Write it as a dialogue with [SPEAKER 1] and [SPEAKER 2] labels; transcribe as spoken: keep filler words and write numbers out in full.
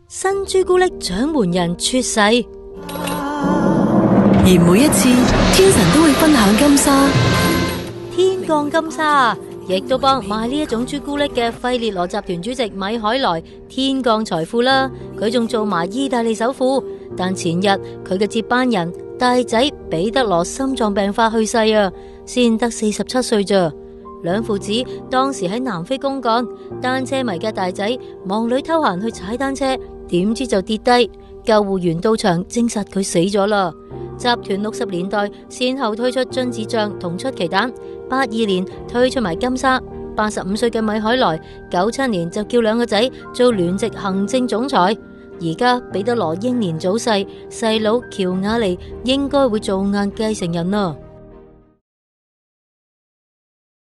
[SPEAKER 1] 新朱古力掌門人出世。而
[SPEAKER 2] 每一次天神都會分享金沙，
[SPEAKER 1] 天降金沙亦都幫賣呢一種朱古力嘅費列羅集團主席米凱萊天降財富啦。佢仲做埋意大利首富，但前日佢嘅接班人大仔彼得羅心臟病發去世啊，先得四十七歲咋。兩父子當時喺南非公幹，單車迷嘅大仔忙裏偷閒去踩單車，點知就跌低，救護員到場證實佢死咗啦。集團六十年代先後推出榛子醬同出奇蛋，八二年推出埋金沙。八十五歲嘅米凱萊九七年就叫兩個仔做聯席行政總裁。而家彼得羅英年早逝，細佬喬瓦尼應該會做硬繼承人啦。